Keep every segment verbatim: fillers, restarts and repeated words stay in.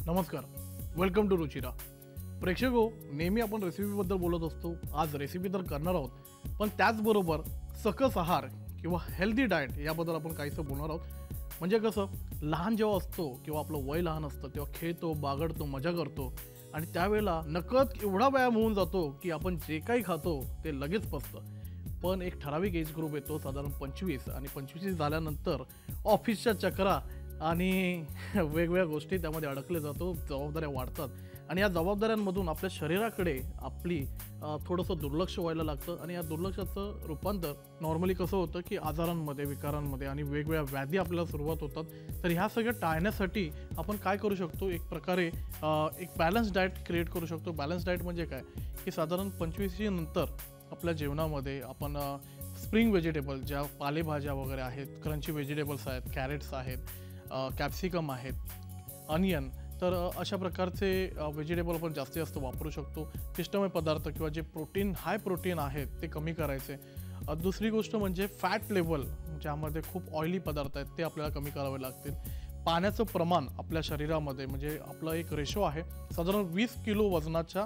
नमस्कार, welcome to Ruchira. प्रेक्षको, नेहमी आपण रेसिपीबद्दल बोलत असतो. आज रेसिपी तर करणार आहोत, पण त्याचबरोबर सकस आहार किंवा हेल्दी डाएट याबद्दल आपण काहीसं बोलणार आहोत. म्हणजे कसं, लहान जेव्हा असतो किंवा आपलं वय लहान असतं तेव्हा खेळतो, बागडतो, मजा करतो आणि त्यावेळेला नकळत एवढा व्यायाम होऊन जातो की आपण जे काही खातो ते लगेच पचतं. पण एक ठराविक एज ग्रुप येतो, साधारण पंचवीस, आणि पंचवीस झाल्यानंतर ऑफिसच्या चक्रा आणि वेगवेगळ्या गोष्टी त्यामध्ये अडकले जातो, जबाबदाऱ्या वाढतात आणि या जबाबदाऱ्यांमधून आपल्या शरीराकडे आपली थोडंसं दुर्लक्ष व्हायला लागतं आणि या दुर्लक्षाचं रूपांतर नॉर्मली कसं होतं की आजारांमध्ये, विकारांमध्ये आणि वेगवेगळ्या व्याधी आपल्याला सुरुवात होतात. तर ह्या सगळ्या टाळण्यासाठी आपण काय करू शकतो, एक प्रकारे एक बॅलन्स डाएट क्रिएट करू शकतो. बॅलन्स डाएट म्हणजे काय की साधारण पंचवीसशी नंतर आपल्या जेवणामध्ये आपण स्प्रिंग व्हेजिटेबल, ज्या पालेभाज्या वगैरे आहेत, क्रंची व्हेजिटेबल्स आहेत, कॅरेट्स आहेत, कॅप्सिकम आहेत, अनियन, तर अशा प्रकारचे व्हेजिटेबल आपण जास्तीत जास्त वापरू शकतो. पिष्टमय पदार्थ किंवा जे प्रोटीन, हाय प्रोटीन आहेत ते कमी करायचे. दुसरी गोष्ट म्हणजे फॅट लेवल, ज्यामध्ये खूप ऑइली पदार्थ आहेत ते आपल्याला कमी करावे लागतील. पाण्याचं प्रमाण आपल्या शरीरामध्ये, म्हणजे आपलं एक रेशो आहे, साधारण वीस किलो वजनाच्या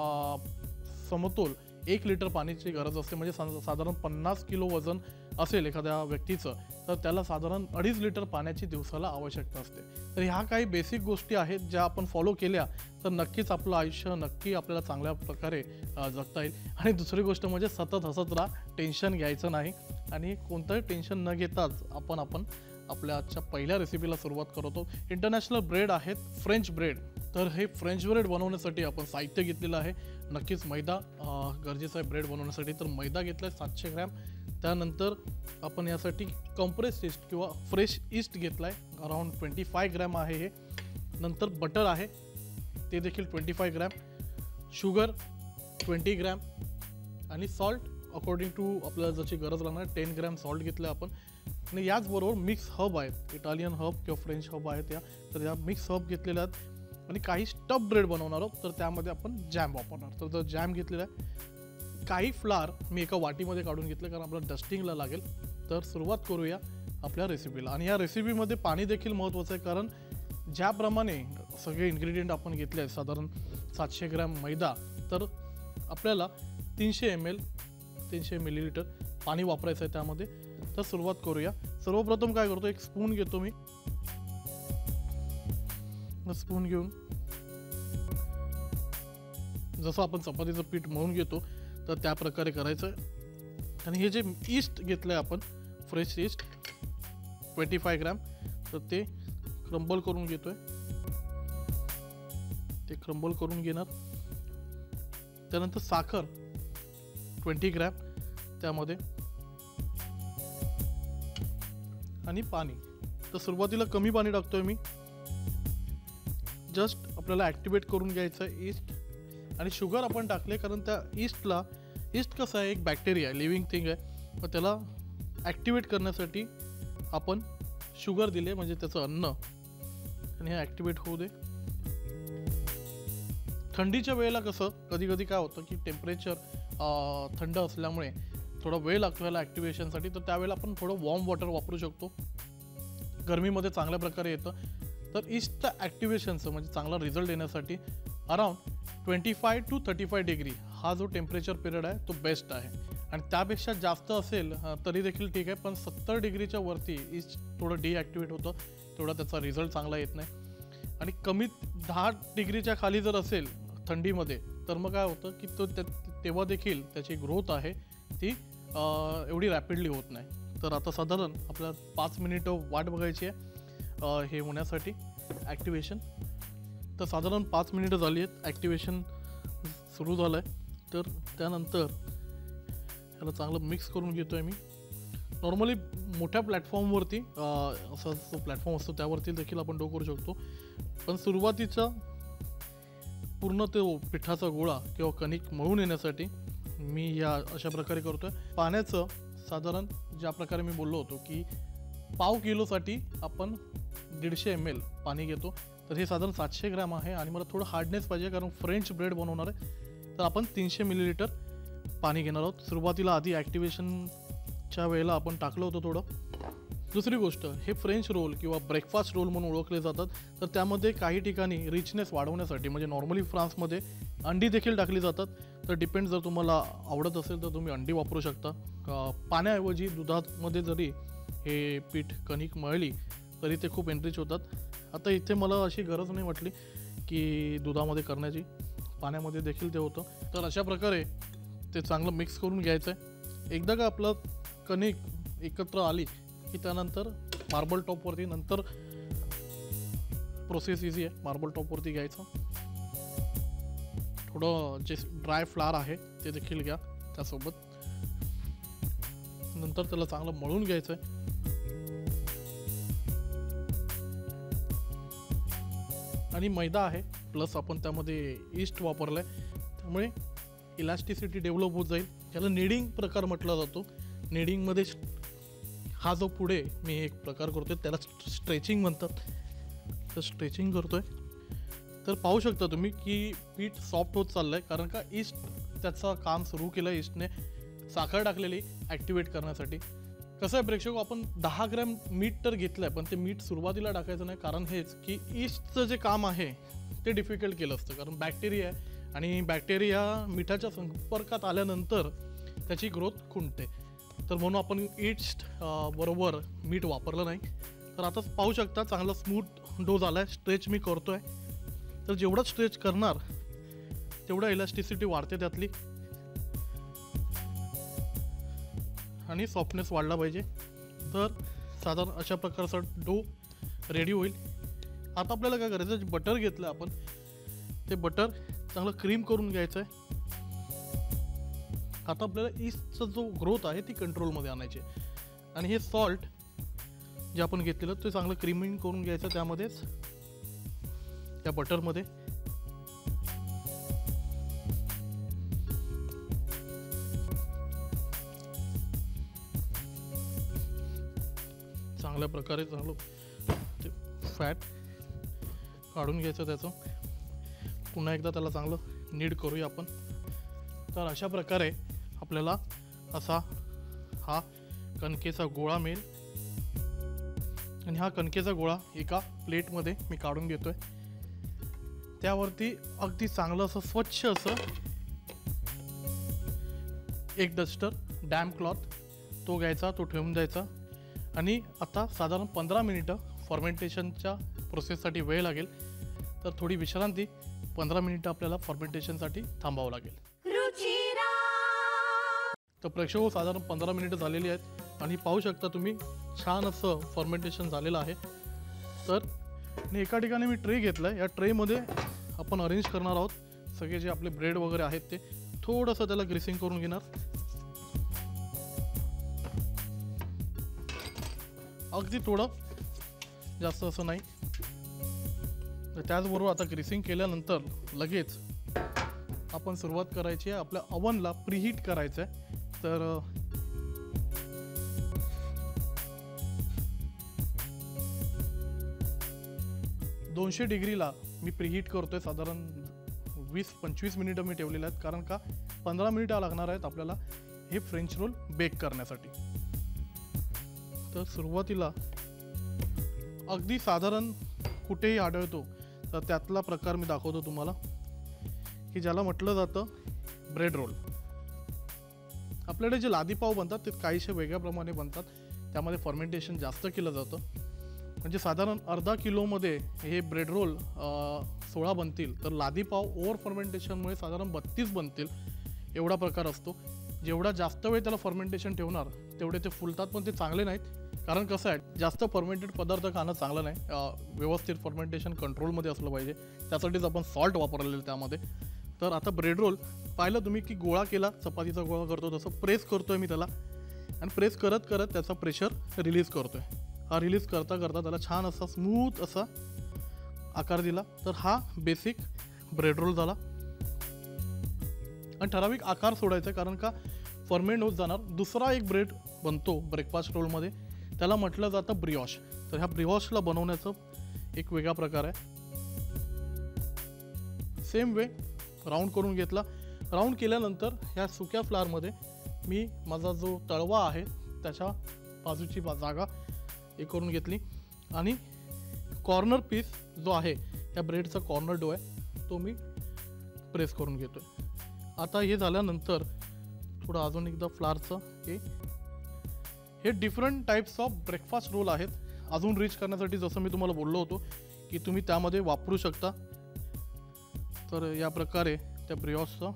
समतोल एक लिटर पाण्याची गरज असते. म्हणजे साधारण पन्नास किलो वजन असेल एखाद्या व्यक्तीचं तर त्याला साधारण अडीच लिटर पाण्याची दिवसाला आवश्यकता असते. तर ह्या काही बेसिक गोष्टी आहेत ज्या आपण फॉलो केल्या तर नक्कीच आपलं आयुष्य नक्की आपल्याला चांगल्या प्रकारे जगता येईल. आणि दुसरी गोष्ट म्हणजे सतत हसत राहा, टेन्शन घ्यायचं नाही आणि कोणतंही टेन्शन न घेताच आपण आपण आपल्या आजच्या पहिल्या रेसिपीला सुरुवात करतो. इंटरनॅशनल ब्रेड आहेत, फ्रेंच ब्रेड. तर हे फ्रेंच ब्रेड बनवण्यासाठी आपण साहित्य घेतलेलं आहे. नक्कीच मैदा गरजेचं आहे ब्रेड बनवण्यासाठी. तर मैदा घेतला आहे सातशे ग्रॅम. त्यानंतर आपण यासाठी कॉम्प्रेस ईस्ट किंवा फ्रेश ईस्ट घेतला आहे, अराउंड ट्वेंटी फाय ग्रॅम आहे हे. नंतर बटर आहे ते देखील twenty five gram, sugar twenty gram आणि सॉल्ट अकॉर्डिंग टू आपल्याला जशी गरज लागणार टेन ग्रॅम सॉल्ट घेतलं आहे आपण. आणि याचबरोबर मिक्स हब आहेत, इटालियन हब किंवा फ्रेंच हब आहेत या. तर या मिक्स हब घेतलेल्या आहेत. आणि काही स्टफ ब्रेड बनवणार आहोत तर त्यामध्ये आपण जॅम वापरणार. तर जर जॅम घेतलेला आहे, काही फ्लार मी एका वाटीमध्ये काढून घेतलं कारण आपल्याला डस्टिंगला लागेल. तर सुरुवात करूया आपल्या रेसिपीला. आणि या रेसिपीमध्ये पाणी देखील महत्त्वाचं आहे, कारण ज्याप्रमाणे सगळे इन्ग्रेडियंट आपण घेतले आहेत, साधारण सातशे ग्रॅम मैदा, तर आपल्याला तीनशे एम एल तीनशे मिलीलिटर पाणी वापरायचं आहे त्यामध्ये. तर सुरुवात करूया. सर्वप्रथम काय करतो, एक स्पून घेतो मी. स्पून घेऊन जसं आपण चपातीचं पीठ मळून घेतो तर त्या प्रकारे करायचं आहे. आणि हे जे ईस्ट घेतलं आहे आपण, fresh yeast twenty five gram, तर ते क्रम्बल करून घेतो आहे. ते क्रम्बल करून घेणार. त्यानंतर साखर ट्वेंटी ग्रॅम त्यामध्ये आणि पाणी. तर सुरुवातीला कमी पाणी टाकतोय मी, जस्ट आपल्याला ॲक्टिवेट करून घ्यायचं आहे ईस्ट. आणि शुगर आपण टाकले कारण त्या ईस्टला, ईस्ट कसं आहे, एक बॅक्टेरिया आहे, लिव्हिंग थिंग आहे. मग त्याला ॲक्टिवेट करण्यासाठी आपण शुगर दिले, म्हणजे त्याचं अन्न. आणि हे ॲक्टिवेट होऊ दे. थंडीच्या वेळेला कसं कधी कधी काय होतं की टेम्परेचर थंड असल्यामुळे थोडा वेळ लागतो याला ॲक्टिवेशनसाठी. तर त्यावेळेला आपण थोडं वॉर्म वॉटर वापरू शकतो, गरमीमध्ये चांगल्या प्रकारे येतं. तर ईस्टच्या ॲक्टिवेशनचं म्हणजे चांगला रिझल्ट येण्यासाठी around twenty five to thirty five degree हा जो टेम्परेचर पिरियड आहे तो बेस्ट आहे. आणि त्यापेक्षा जास्त असेल तरी देखील ठीक आहे, पण सत्तर डिग्रीच्या वरती ईस्ट थोडं डिॲक्टिवेट होतं, तेवढा त्याचा रिझल्ट चांगला येत नाही. आणि कमीत दहा डिग्रीच्या खाली जर असेल थंडीमध्ये तर मग काय होतं की तो तेव्हा देखील त्याची ग्रोथ आहे ती एवढी रॅपिडली होत नाही. तर आता साधारण आपल्याला पाच मिनिटं वाट बघायची आहे हे होण्यासाठी ॲक्टिवेशन. तर साधारण पाच मिनिटं झाली आहेत, ॲक्टिवेशन सुरू झालं आहे. तर त्यानंतर ह्याला चांगलं मिक्स करून घेतो आहे मी. नॉर्मली मोठ्या प्लॅटफॉर्मवरती असा जो प्लॅटफॉर्म असतो त्यावरती देखील आपण डो करू शकतो, पण सुरुवातीचा पूर्ण तो पिठाचा गोळा किंवा कणिक मळून येण्यासाठी मी या अशा प्रकारे करतो आहे. पाण्याचं साधारण ज्या प्रकारे मी बोललो होतो की पाव किलोसाठी आपण दीडशे एम एल पाणी घेतो. तर हे साधारण सातशे ग्रॅम आहे आणि मला थोडं हार्डनेस पाहिजे कारण फ्रेंच ब्रेड बनवणार आहे. तर आपण तीनशे मिलीलिटर पाणी घेणार आहोत. सुरुवातीला आधी ॲक्टिवेशनच्या वेळेला आपण टाकलं होतं थोडं, दुसरी गोष्ट, हे फ्रेंच रोल किंवा ब्रेकफास्ट रोल म्हणून ओळखले जातात. तर त्यामध्ये काही ठिकाणी रिचनेस वाढवण्यासाठी म्हणजे नॉर्मली फ्रान्समध्ये अंडी देखील टाकली जातात. तर डिपेंड, जर तुम्हाला आवडत असेल तर तुम्ही अंडी वापरू शकता. पाण्याऐवजी दुधामध्ये जरी हे पीठ कणिक मळली तरी ते खूप एनरिच होतात. आता इथे मला अशी गरज नाही वाटली की दुधामध्ये करण्याची, पाण्यामध्ये देखील ते होतं. तर अशा प्रकारे ते चांगलं मिक्स करून घ्यायचं आहे. एकदा का आपलं कणिक एकत्र आली की त्यानंतर मार्बल टॉपवरती, नंतर प्रोसेस इझी आहे. मार्बल टॉपवरती घ्यायचं, थोडं जे ड्राय फ्लावर आहे ते देखील घ्या त्यासोबत. नंतर त्याला चांगलं मळून घ्यायचं आहे. आणि मैदा आहे प्लस आपण त्यामध्ये ईस्ट वापरलं आहे, त्यामुळे इलास्टिसिटी डेव्हलप होत जाईल. त्याला नीडिंग प्रकार म्हटला जातो. नीडिंगमध्ये हा जो पुढे मी एक प्रकार करतोय त्याला स्ट्रेचिंग म्हणतात. तर स्ट्रेचिंग करतोय तर पाहू शकता तुम्ही की पीठ सॉफ्ट होत चाललं आहे, कारण का ईस्ट त्याचं काम सुरू केलं. ईस्टने साखर टाकलेली ॲक्टिवेट करण्यासाठी. कसं आहे प्रेक्षक, आपण दहा ग्रॅम मीठ तर घेतलं आहे, पण ते मीठ सुरुवातीला टाकायचं नाही. कारण हेच की ईस्टचं जे काम आहे ते डिफिकल्ट केलं असतं, कारण बॅक्टेरिया आहे आणि बॅक्टेरिया मिठाच्या संपर्कात आल्यानंतर त्याची ग्रोथ खुंटते. तर म्हणून आपण ईस्ट बरोबर मीठ वापरलं नाही. तर आता पाहू शकता चांगला स्मूथ डो झाला आहे. स्ट्रेच मी करतो आहे. तर जेवढा स्ट्रेच करणार तेवढा इलास्टिसिटी वाढते त्यातली आणि सॉफ्टनेस वाढला पाहिजे. तर साधारण अशा प्रकारचा डो रेडी होईल. आता आपल्याला काय करायचं, बटर घेतलं आपण, ते बटर चांगलं क्रीम करून घ्यायचं आहे. आता आपल्याला ईस्टचा जो ग्रोथ आहे ती कंट्रोलमध्ये आणायची आहे. आणि हे सॉल्ट जे आपण घेतलेलं ते चांगलं क्रीमिंग करून घ्यायचं त्यामध्येच, त्या बटरमध्ये. चांगल्या प्रकारे चांगलं ते फॅट काढून घ्यायचं त्याचं. पुन्हा एकदा त्याला चांगलं नीड करूया आपण. तर अशा प्रकारे आपल्याला असा हा कणकेचा गोळा मिळेल. आणि हा कणकेचा गोळा एका प्लेटमध्ये मी काढून घेतोय. त्यावरती अगदी चांगलं असं स्वच्छ असं एक डस्टर, डॅम्प क्लॉथ तो घ्यायचा, तो ठेवून द्यायचा. आणि आता साधारण पंधरा मिनिटं फॉर्मेंटेशनच्या प्रोसेससाठी वेळ लागेल. तर थोडी विश्रांती, पंधरा मिनिटं आपल्याला फॉर्मेंटेशनसाठी थांबावं लागेल. तर प्रेक्षक साधारण पंधरा मिनिटं झालेली आहेत आणि पाहू शकता तुम्ही छान असं फॉर्मेंटेशन झालेलं आहे. तर एका ठिकाणी मी ट्रे घेतला आहे. या ट्रेमध्ये आपण अरेंज करणार आहोत सगळे जे आपले ब्रेड वगैरे आहेत ते. थोडंसं त्याला ग्रीसिंग करून घेणार, अगदी थोडं, जास्त असं नाही. त्याचबरोबर आता ग्रीसिंग केल्यानंतर लगेच आपण सुरुवात करायची आहे. आपल्या अवनला प्रीहीट करायचं आहे. तर दोनशे डिग्रीला मी प्रीहीट करतोय. साधारण वीस पंचवीस मिनिटं मी ठेवलेले आहेत, कारण का पंधरा मिनिटं लागणार आहेत आपल्याला हे फ्रेंच रोल बेक करण्यासाठी. तर सुरुवातीला अगदी साधारण कुठेही आढळतो तर त्यातला प्रकार मी दाखवतो तुम्हाला, की ज्याला म्हटलं जातं ब्रेड रोल. आपल्याकडे जे लादी पाव बनतात ते काहीशे वेगळ्या प्रमाणे बनतात. त्यामध्ये फर्मेंटेशन जास्त केलं जातं. म्हणजे साधारण अर्धा किलोमध्ये हे ब्रेड रोल सोळा बनतील, तर लादी पाव ओव्हर फर्मेंटेशनमुळे साधारण बत्तीस बनतील. एवढा प्रकार असतो. जेवढा जास्त वेळ त्याला फर्मेंटेशन ठेवणार तेवढे ते फुलतात, पण ते चांगले नाहीत. कारण कसं आहे, जास्त फर्मेंटेड पदार्थ खाणं चांगलं नाही. व्यवस्थित फर्मेंटेशन कंट्रोलमध्ये असलं पाहिजे. त्यासाठीच आपण सॉल्ट वापरलेलं त्यामध्ये. तर आता ब्रेड रोल पाहिलं तुम्ही की गोळा केला, चपातीचा गोळा करतो तसं प्रेस करतोय मी त्याला. आणि प्रेस करत करत त्याचा प्रेशर रिलीज करतोय. हा रिलीज करता करता त्याला छान असा स्मूथ असा आकार दिला. तर हा बेसिक ब्रेड रोल झाला. आणि ठराविक आकार सोडायचा, कारण का फर्मेंट होत जाणार. दुसरा एक ब्रेड बनतो ब्रेकफास्ट रोलमध्ये, त्याला म्हटलं जातं ब्रिओश. तर ह्या ब्रिओशला बनवण्याचं एक वेगळा प्रकार आहे. सेम वे राऊंड करून घेतला. राऊंड केल्यानंतर ह्या सुक्या फ्लावरमध्ये मी माझा जो तळवा आहे त्याच्या बाजूची जागा हे करून घेतली आणि कॉर्नर पीस जो आहे या ब्रेडचा कॉर्नर डो आहे तो मी प्रेस करून घेतोय. आता हे झाल्यानंतर थोडं अजून एकदा फ्लारचं हे हे different types of breakfast roll आहेत. अजून रिच करण्यासाठी जसं मी तुम्हाला बोललो होतो की तुम्ही त्यामध्ये वापरू शकता. तर या प्रकारे त्या ब्रिओशचं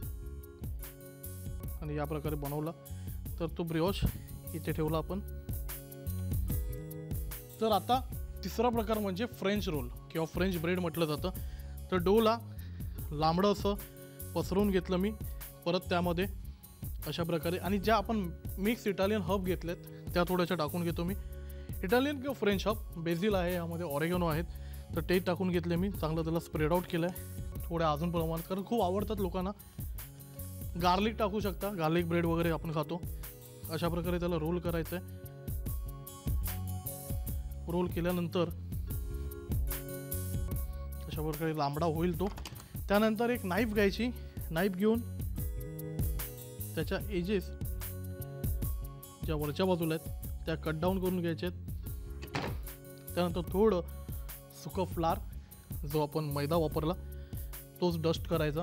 आणि या प्रकारे बनवला तर तो ब्रिओश इथे ठेवला आपण. तर आता तिसरा प्रकार म्हणजे फ्रेंच रोल किंवा फ्रेंच ब्रेड म्हटलं जातं. तर डोला लांबडं असं पसरवून घेतलं मी, परत त्यामध्ये अशा प्रकारे आणि ज्या आपण मिक्स इटालियन हब घेतलेत त्या थोड्याशा टाकून घेतो मी. इटालियन किंवा फ्रेंच हब, बेझिल आहे यामध्ये, ऑरेगनो आहेत, तर ते टाकून घेतले मी. चांगलं त्याला स्प्रेड आउट केलं आहे थोड्या अजून प्रमाणात, कारण खूप आवडतात लोकांना. गार्लिक टाकू शकता, गार्लिक ब्रेड वगैरे आपण खातो. अशा प्रकारे त्याला रोल करायचं आहे. रोल केल्यानंतर अशा प्रकारे लांबडा होईल तो. त्यानंतर एक नाईफ घ्यायची, नाईफ घेऊन त्याच्या एजेस ज्या वरच्या बाजूला आहेत त्या कट डाऊन करून घ्यायचे आहेत. त्यानंतर थोडं सुकं फ्लार जो आपण मैदा वापरला तोच डस्ट करायचा.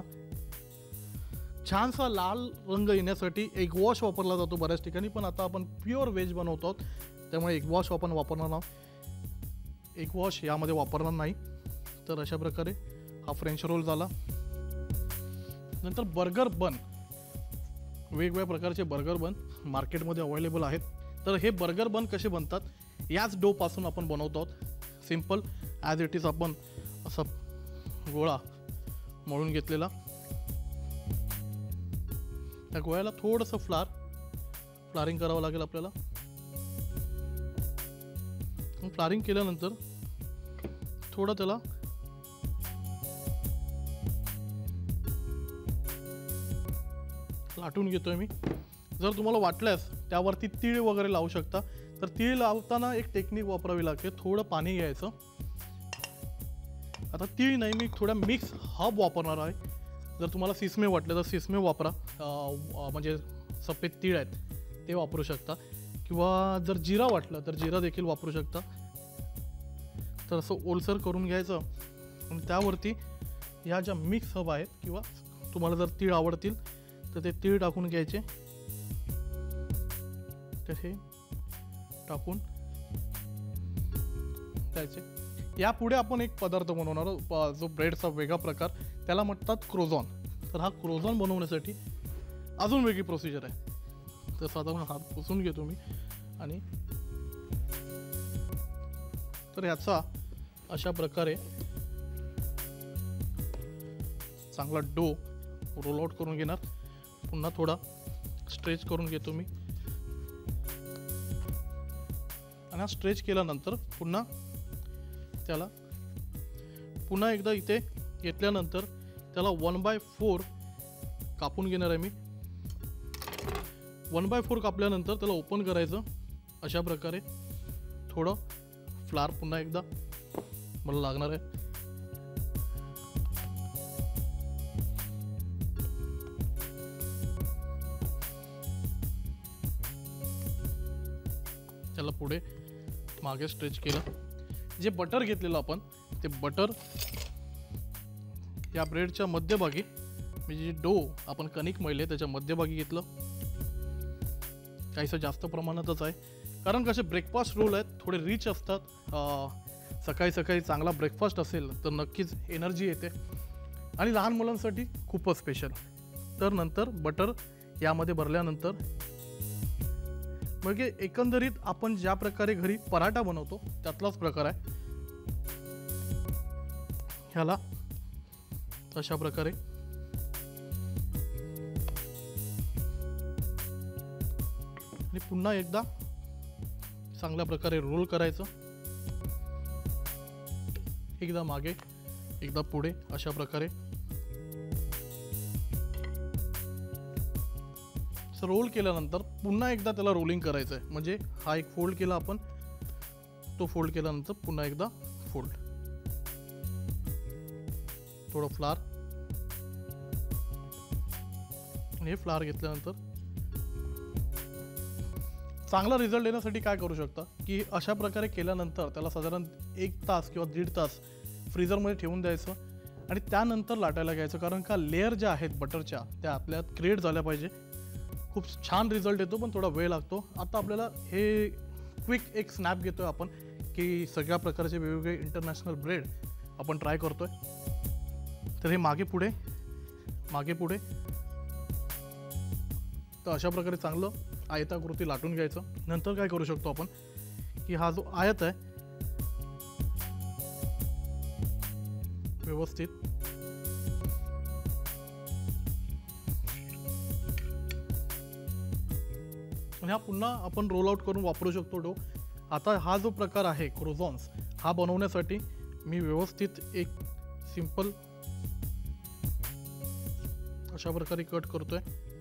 छानसा लाल रंग येण्यासाठी एक वॉश वापरला जातो बऱ्याच ठिकाणी, पण आता आपण प्युअर व्हेज बनवतो आहोत त्यामुळे एक वॉश आपण वापरणार आहोत. एक वॉश यामध्ये वापरणार नाही. तर अशा प्रकारे हा फ्रेंच रोल झाला. नंतर बर्गर बन, वेगवेगळ्या प्रकारचे बर्गर बन मार्केटमध्ये अवेलेबल आहेत. तर हे बर्गर बन कसे बनतात याच डोपासून आपण बनवतो आहोत. सिम्पल ॲज इट इज आपण असा गोळा मळून घेतलेला, त्या गोळ्याला थोडंसं फ्लार फ्लारिंग करावं लागेल आपल्याला. फ्लारिंग केल्यानंतर थोडं त्याला लाटून घेतोय मी. जर तुम्हाला वाटल्यास त्यावरती तीळ वगैरे लावू शकता. तर तीळ लावताना एक टेक्निक वापरावी लागते, थोडं पाणी घ्यायचं. आता तीळ नाही, मी थोडा मिक्स हब वापरणार आहे. जर तुम्हाला सिसमे वाटले तर सिसमे वापरा, म्हणजे सफेद तीळ आहेत ते वापरू शकता. किंवा जर जिरा वाटलं तर जिरा देखील वापरू शकता. तर असं ओलसर करून घ्यायचं आणि त्यावरती ह्या ज्या मिक्स हब आहेत किंवा तुम्हाला जर तीळ आवडतील तर ते तीळ टाकून घ्यायचे. तर हे टाकून द्यायचे. यापुढे आपण एक पदार्थ बनवणार जो ब्रेडचा वेगळा प्रकार, त्याला म्हणतात क्रोझॉन. तर हा क्रोझॉन बनवण्यासाठी अजून वेगळी प्रोसिजर आहे. तर साधारण हात पुसून घेतो मी आणि तर ह्याचा अशा प्रकारे चांगला डो रोल आउट करून घेणार. पुन्हा थोडा स्ट्रेच करून घेतो मी आणि हा स्ट्रेच केल्यानंतर पुन्हा त्याला पुन्हा एकदा इथे घेतल्यानंतर त्याला वन बाय फोर कापून घेणार आहे मी. वन बाय फोर कापल्यानंतर त्याला ओपन करायचं अशा प्रकारे. थोडं फ्लार पुन्हा एकदा मला लागणार आहे. त्याला पुढे मागे स्ट्रेच केलं. जे बटर घेतलेलं आपण ते बटर या ब्रेडच्या मध्यभागी, म्हणजे जे डो आपण कणिक मळले त्याच्या मध्यभागी घेतलं. काहीसं जास्त प्रमाणातच आहे, कारण कसे ब्रेकफास्ट रोल आहेत थोडे रिच असतात. सकाळी सकाळी चांगला ब्रेकफास्ट असेल तर नक्कीच एनर्जी येते आणि लहान मुलांसाठी खूपच स्पेशल. तर नंतर बटर यामध्ये भरल्यानंतर म्हणजे एकंदरीत आपण ज्या प्रकारे घरी पराठा बनवतो त्यातलाच प्रकार आहे. ह्याला अशा प्रकारे आणि पुन्हा एकदा चांगल्या प्रकारे रोल करायचं. एकदा मागे एकदा पुढे अशा प्रकारे रोल केल्यानंतर पुन्हा एकदा त्याला रोलिंग करायचं आहे. म्हणजे हा एक फोल्ड केला आपण, तो फोल्ड केल्यानंतर पुन्हा एकदा फोल्ड. थोडं फ्लार आणि हे फ्लार घेतल्यानंतर चांगला रिझल्ट येण्यासाठी काय करू शकता की अशा प्रकारे केल्यानंतर त्याला साधारण एक तास किंवा दीड तास फ्रीझरमध्ये ठेवून द्यायचं आणि त्यानंतर लाटायला घ्यायचं, कारण का लेअर ज्या आहेत बटरच्या त्या आपल्यात क्रिएट झाल्या पाहिजे. खूप छान रिझल्ट येतो, पण थोडा वेळ लागतो. आता आपल्याला हे क्विक एक स्नॅप घेतोय आपण की सगळ्या प्रकारचे वेगवेगळे इंटरनॅशनल ब्रेड आपण ट्राय करतोय. तर हे मागे पुढे मागे पुढे तर अशा प्रकारे चांगलं आयताकृती लाटून घ्यायचं. नंतर काय करू शकतो आपण की हा जो आयत आहे व्यवस्थित आणि हा पुन्हा आपण रोल आउट करून वापरू शकतो डो. आता हा जो प्रकार आहे क्रोझॉन्स, हा बनवण्यासाठी मी व्यवस्थित एक सिंपल अशा प्रकारे कट करतोय.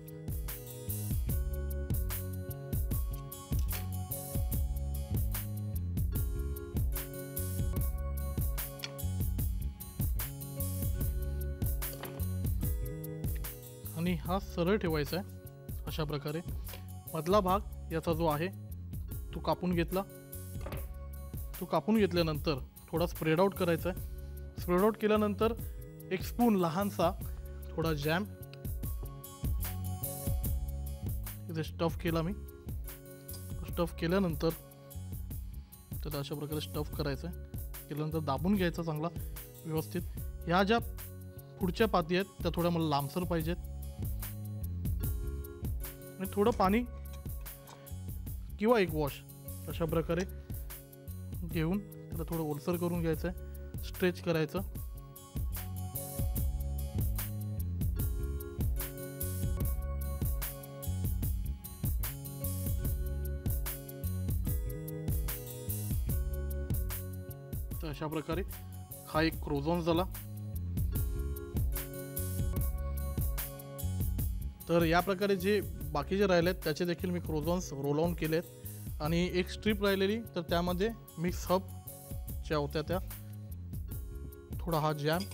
आणि हा सरळ ठेवायचा आहे अशा प्रकारे. मधला भाग याचा जो आहे तो कापून घेतला. तो कापून घेतल्यानंतर थोडा स्प्रेड आउट करायचा आहे. स्प्रेड आउट केल्यानंतर एक स्पून लहानसा थोडा जॅम इथे स्टफ केला मी. स्टफ केल्यानंतर त्याला अशा प्रकारे स्टफ करायचं आहे. केल्यानंतर दाबून घ्यायचा चांगला व्यवस्थित. ह्या ज्या पुढच्या पाती आहेत त्या थोड्या मला लांबसर पाहिजेत आणि थोडं पाणी किंवा एक वॉश अशा प्रकारे घेऊन त्याला थोडं ओलसर करून घ्यायचं आहे. स्ट्रेच करायचं. तर अशा प्रकारे हा एक क्रोझॉन्स झाला. तर या प्रकारे जे बाकीचे राहिलेत त्याचे देखील मी क्रोझॉन्स रोल ऑन केलेत आणि एक स्ट्रीप राहिलेली तर त्यामध्ये मिक्स हब ज्या होत्या त्या थोडा हा जॅम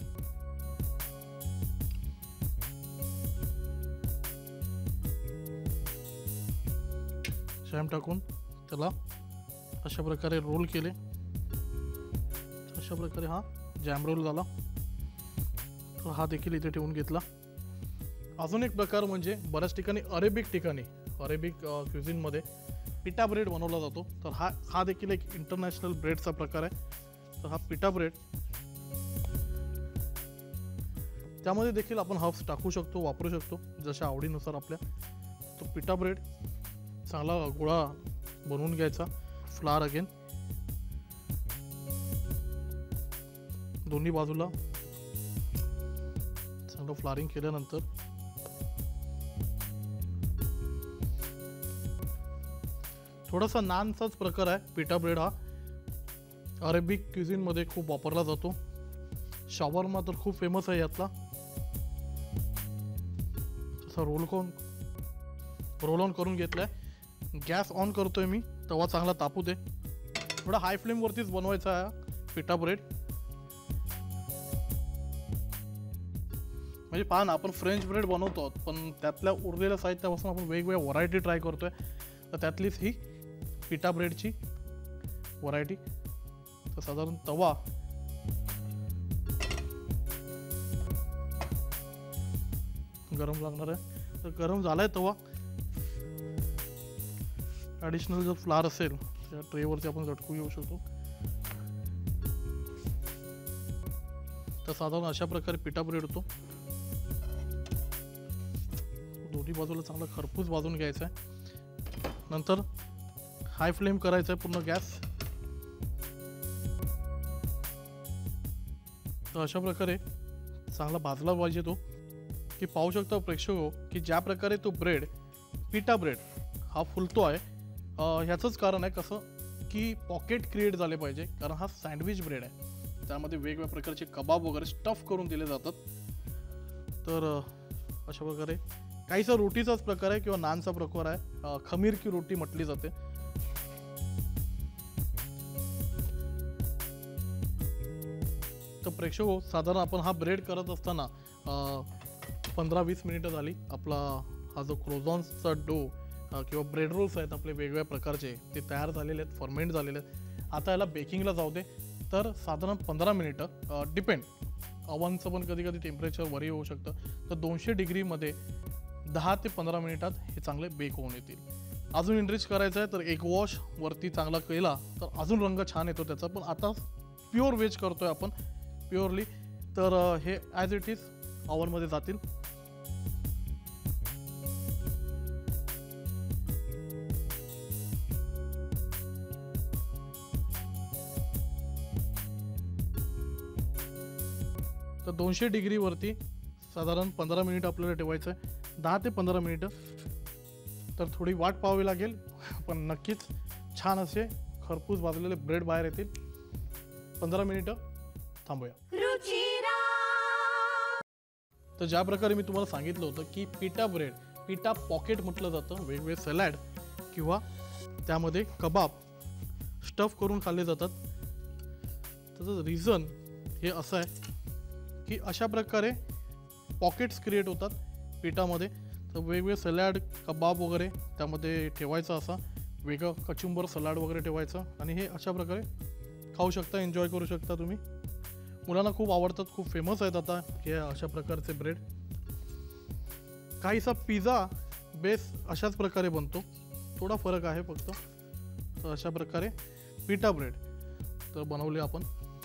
जॅम टाकून त्याला अशा प्रकारे रोल केले. अशा प्रकारे हा जॅम रोल झाला. तर हा देखील इथे ठेवून घेतला. अजून एक प्रकार म्हणजे बऱ्याच ठिकाणी अरेबिक ठिकाणी अरेबिक क्युझिनमध्ये पिटा ब्रेड बनवला जातो. तर हा हा देखील एक इंटरनॅशनल ब्रेडचा प्रकार आहे. तर हा पिटा ब्रेड त्यामध्ये देखील आपण हर्ब्स टाकू शकतो, वापरू शकतो जशा आवडीनुसार आपल्या. तो पिटा ब्रेड चांगला गोळा बनवून घ्यायचा. फ्लावर अगेन दोन्ही बाजूला चांगलं फ्लारिंग केल्यानंतर थोडासा नानचाच प्रकार आहे पिटा ब्रेड. हा अरेबिक क्युझिनमध्ये खूप वापरला जातो. शॉवरमा तर खूप फेमस आहे यातला. तसा रोल करून रोल ऑन करून घेतलाय. गॅस ऑन करतोय मी. तवा चांगला तापू दे. थोडा हाय फ्लेमवरतीच बनवायचा आहे पिटा ब्रेड. म्हणजे पहा ना, आपण फ्रेंच ब्रेड बनवतो पण त्यातल्या उरलेल्या साहित्यापासून आपण वेगवेगळ्या व्हरायटी ट्राय करतोय. तर त्यातलीच ही पिटा ब्रेडची व्हरायटी. तर साधारण तवा गरम लागणार आहे. तर गरम झालाय तवा. ॲडिशनल जर फ्लावर असेल त्या ट्रेवरती आपण झटकू येऊ शकतो. तर साधारण अशा प्रकारे पिटा ब्रेड होतो. दोन्ही बाजूला चांगला खरपूस भाजून घ्यायचा आहे. नंतर हाय फ्लेम करायचा आहे पूर्ण गॅस. तर अशा प्रकारे चांगला भाजला पाहिजे तो. की पाहू शकता प्रेक्षक की ज्या प्रकारे तो ब्रेड पिटा ब्रेड हा फुलतो आहे ह्याचंच कारण आहे कसं की पॉकेट क्रिएट झाले पाहिजे. कारण हा सँडविच ब्रेड आहे. त्यामध्ये वेगवेगळ्या प्रकारचे कबाब वगैरे स्टफ करून दिले जातात. तर अशा प्रकारे काहीसा रोटीचाच प्रकार आहे किंवा नानचा प्रकार आहे. खमीर की रोटी म्हटली जाते. तर प्रेक्षक साधारण आपण हा ब्रेड करत असताना पंधरा वीस मिनिटं झाली. आपला हा जो क्रोझॉन्सचा डो अ, किंवा ब्रेड रोल्स आहेत आपले वेगवेगळ्या प्रकारचे, ते तयार झालेले आहेत, फर्मेंट झालेले आहेत. आता याला बेकिंगला जाऊ दे. तर साधारण पंधरा मिनिटं, डिपेंड अवनचं पण कधी कधी टेम्परेचर वरी होऊ शकतं. तर दोनशे डिग्रीमध्ये दहा ते पंधरा मिनिटात हे चांगले बेक होऊन येतील. अजून इनरिच करायचं आहे तर एक वॉश वरती चांगला केला तर अजून रंग छान येतो त्याचा. पण आता प्युअर व्हेज करतोय आपण प्युअरली, तर अ, हे ॲज इट इज ओव्हनमध्ये जातील. तर दोनशे डिग्रीवरती साधारण पंधरा मिनिट आपल्याला ठेवायचं आहे, दहा ते पंधरा मिनिटं. तर थोडी वाट पाहावी लागेल, पण नक्कीच छान असे खरपूस भाजलेले ब्रेड बाहेर येतील. पंधरा मिनिटं थांबूया. तर ज्या प्रकारे मी तुम्हाला सांगितलं होतं की पिटा ब्रेड, पिटा पॉकेट म्हटलं जातं, वेगवेगळे सॅलॅड किंवा त्यामध्ये कबाब स्टफ करून खाल्ले जातात. त्याचं रिझन हे असं आहे की अशा प्रकारे पॉकेट्स क्रिएट होतात पिठामध्ये. तर वेगवेगळे सॅलॅड, कबाब वगैरे त्यामध्ये ठेवायचं, असा वेगळं कचुंबर सलाड वगैरे ठेवायचं आणि हे अशा प्रकारे खाऊ शकता, एन्जॉय करू शकता तुम्ही. मुलांना खूप आवडतात, खूप फेमस आहेत आता हे अशा प्रकारचे ब्रेड. काहीसा पिझ्झा बेस अशाच प्रकारे बनतो, थोडा फरक आहे फक्त. तर अशा प्रकारे पिटा ब्रेड तर बनवले आपण.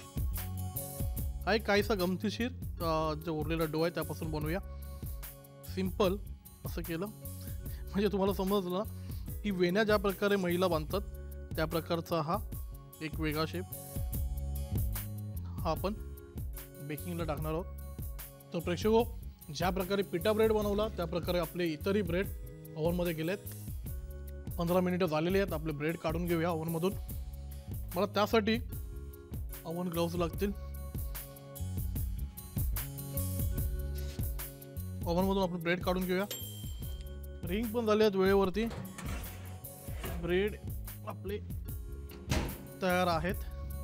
हा एक काहीसा गमतीशीर जो उरलेला डो आहे त्यापासून बनवूया. सिम्पल असं केलं म्हणजे तुम्हाला समजलं ना की वेण्या ज्या प्रकारे महिला बांधतात त्या प्रकारचा हा एक वेगळा शेप. हा आपण बेकिंगला टाकणार आहोत. तर प्रेक्षको, ज्या प्रकारे पिटा ब्रेड बनवला त्या प्रकारे आपले इतरही ब्रेड ओव्हनमध्ये गेलेत. पंधरा मिनिटं झालेली आहेत. आपले ब्रेड काढून घेऊया ओव्हनमधून. मला त्यासाठी ओव्हन ग्लोव्ज लागतील. ओव्हनमधून आपण ब्रेड काढून घेऊया. रिंग पण झाले आहेत वेळेवरती. ब्रेड आपले तयार आहेत.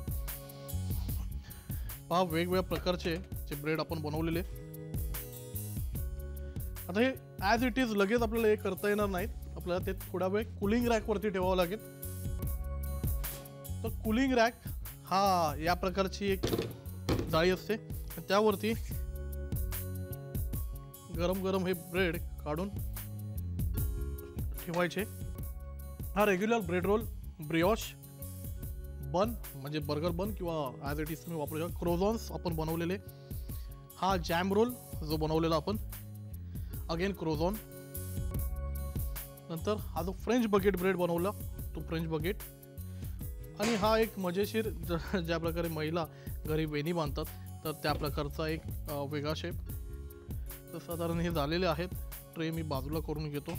पहा वेगवेगळ्या प्रकारचे जे ब्रेड आपण बनवलेले. आता हे ॲज इट इज लगेच आपल्याला हे करता येणार नाहीत. आपल्याला ते थोडा वेळ कुलिंग रॅकवरती ठेवावं लागेल. तर कुलिंग रॅक हा या प्रकारची एक जाळी असते, त्यावरती गरम गरम हे ब्रेड काढून ठेवायचे. हा regular bread roll, brioche bun म्हणजे बर्गर बन किंवा ॲज इट इज तुम्ही वापरू शकता. क्रोझॉन्स आपण बनवलेले. हा जॅम रोल जो बनवलेला आपण, अगेन क्रोझॉन. नंतर हा जो फ्रेंच बकेट ब्रेड बनवला तो फ्रेंच बकेट. आणि हा एक मजेशीर ज्या प्रकारे महिला घरी वेणी बांधतात तर त्या प्रकारचा एक वेगळा शेप. तर साधारण हे झालेले आहेत. ट्रे मी बाजूला करून घेतो.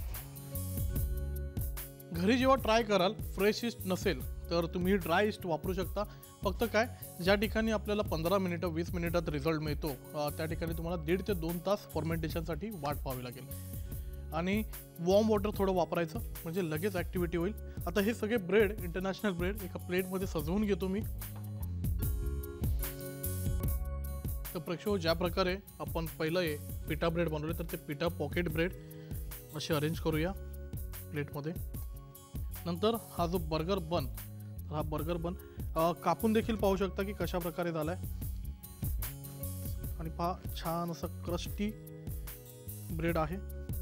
घरी जेव्हा ट्राय कराल, फ्रेश इस्ट नसेल तर तुम्ही ड्राय इस्ट वापरू शकता. फक्त काय, ज्या ठिकाणी आपल्याला पंधरा मिनिटं वीस मिनिटात रिझल्ट मिळतो त्या ठिकाणी तुम्हाला दीड ते दोन तास फॉर्मेंटेशनसाठी वाट पाहावी लागेल. आणि वॉर्म वॉटर थोडं वापरायचं म्हणजे लगेच ॲक्टिव्हिटी होईल. आता हे सगळे ब्रेड, इंटरनॅशनल ब्रेड एका प्लेटमध्ये सजवून घेतो मी. तर प्रेक्षक, ज्या प्रकारे आपण पहिलं हे पिटा ब्रेड बनवले तर ते पिटा पॉकेट ब्रेड असे अरेंज करूया प्लेटमध्ये. नंतर हा जो बर्गर बन, तर हा बर्गर बन कापून देखील पाहू शकता की कशा प्रकारे झाला आहे. आणि पहा छान असं क्रस्टी ब्रेड आहे.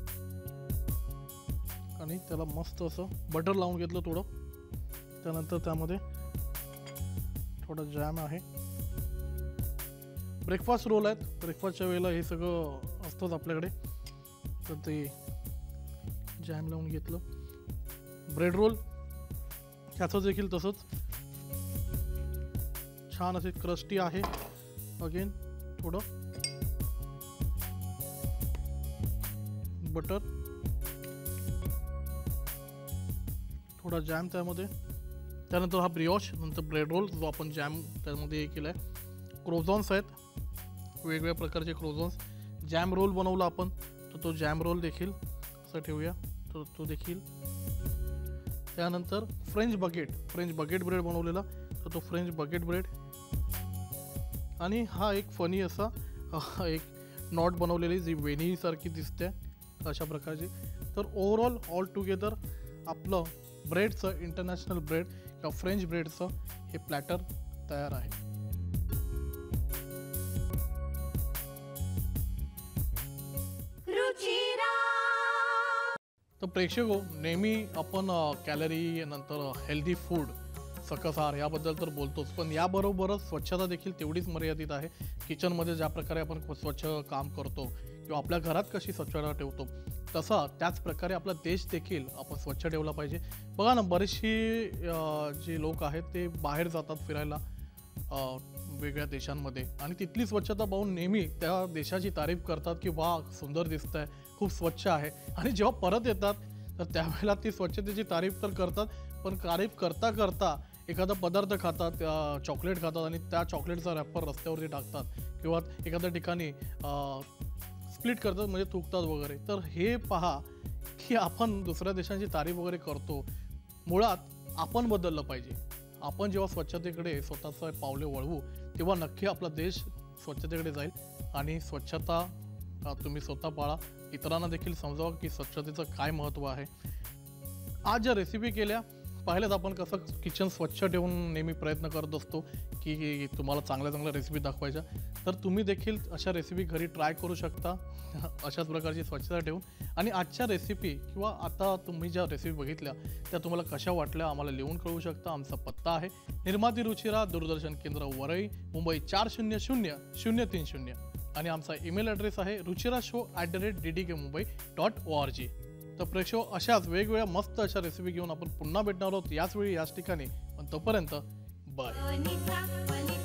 आणि त्याला मस्त असं बटर लावून घेतलं थोडं. त्यानंतर त्यामध्ये थोडं जॅम आहे. ब्रेकफास्ट रोल आहेत. ब्रेकफास्टच्या वेळेला हे सगळं असतंच आपल्याकडे. तर ते जॅम लावून घेतलं. ब्रेड रोल ह्याचं देखील तसंच छान असे क्रस्टी आहे. अगेन थोडं बटर, थोडा जॅम त्यामध्ये. त्यानंतर हा ब्रिओश, नंतर ब्रेड रोल जो आपण जॅम त्यामध्ये हे केला आहे. क्रोझॉन्स आहेत, वेगवेगळ्या प्रकारचे क्रोझॉन्स. जॅम रोल बनवला आपण तर तो जॅम रोल देखील असं ठेवूया, तर तो देखील. त्यानंतर French baguette, French baguette bread बनवलेला तर तो फ्रेंच बकेट ब्रेड. आणि हा एक फनी असा एक नॉट बनवलेली जी वेणीसारखी दिसते अशा प्रकारची. तर ओव्हरऑल ऑल टुगेदर आपलं ब्रेडचं इंटरनॅशनल ब्रेड किंवा फ्रेंच ब्रेडचं हे प्लॅटर तयार आहे. तर प्रेक्षको, नेहमी आपण कॅलरी नंतर हेल्दी फूड सकस आहार याबद्दल तर बोलतोच, पण याबरोबरच स्वच्छता देखील तेवढीच मर्यादित आहे. किचनमध्ये ज्या प्रकारे आपण स्वच्छ काम करतो किंवा आपल्या घरात कशी स्वच्छता ठेवतो, तसा त्याच प्रकारे आपला देश देखील आपण स्वच्छ ठेवला पाहिजे. बघा ना, बरीचशी जी लोक आहेत ते बाहेर जातात फिरायला वेगळ्या देशांमध्ये आणि तिथली स्वच्छता पाहून नेहमी त्या देशाची तारीफ करतात की वा सुंदर दिसतंय, खूप स्वच्छ आहे. आणि जेव्हा परत येतात तर त्यावेळेला ती स्वच्छतेची तारीफ तर करतात, पण तारीफ करता करता एखादा पदार्थ खातात, चॉकलेट खातात आणि त्या चॉकलेटचा रॅपर रस्त्यावरती टाकतात किंवा एखाद्या ठिकाणी स्प्लिट करतात, म्हणजे थुकतात वगैरे. तर हे पहा की आपण दुसऱ्या देशांची तारीफ वगैरे करतो. मुळात आपण बदललं पाहिजे. आपण जेव्हा स्वच्छतेकडे स्वतःचं पावले वळवू तेव्हा नक्की आपला देश स्वच्छतेकडे जाईल. आणि स्वच्छता तुम्ही स्वतः पाळा, इतरांना देखील समजावा की स्वच्छतेचं काय महत्त्व आहे. आज ज्या रेसिपी केल्या पाहिल्यात आपण, कसं किचन स्वच्छ ठेवून नेहमी प्रयत्न करत असतो की तुम्हाला चांगल्या चांगल्या रेसिपी दाखवायच्या. तर तुम्ही देखील अशा रेसिपी घरी ट्राय करू शकता अशाच प्रकारची स्वच्छता ठेवून. आणि आजच्या रेसिपी किंवा आता तुम्ही ज्या रेसिपी बघितल्या त्या तुम्हाला कशा वाटल्या आम्हाला लिहून कळवू शकता. आमचा पत्ता आहे निर्माती रुचिरा, दूरदर्शन केंद्र, वरळी, मुंबई चार शून्य शून्य शून्य तीन शून्य. आणि आमचा ईमेल ॲड्रेस आहे Ruchira show at the rate D D K Mumbai dot O R G. तर प्रेक्षक, अशाच वेगवेगळ्या मस्त अशा रेसिपी घेऊन आपण पुन्हा भेटणार आहोत याच वेळी याच ठिकाणी. पण तोपर्यंत बाय.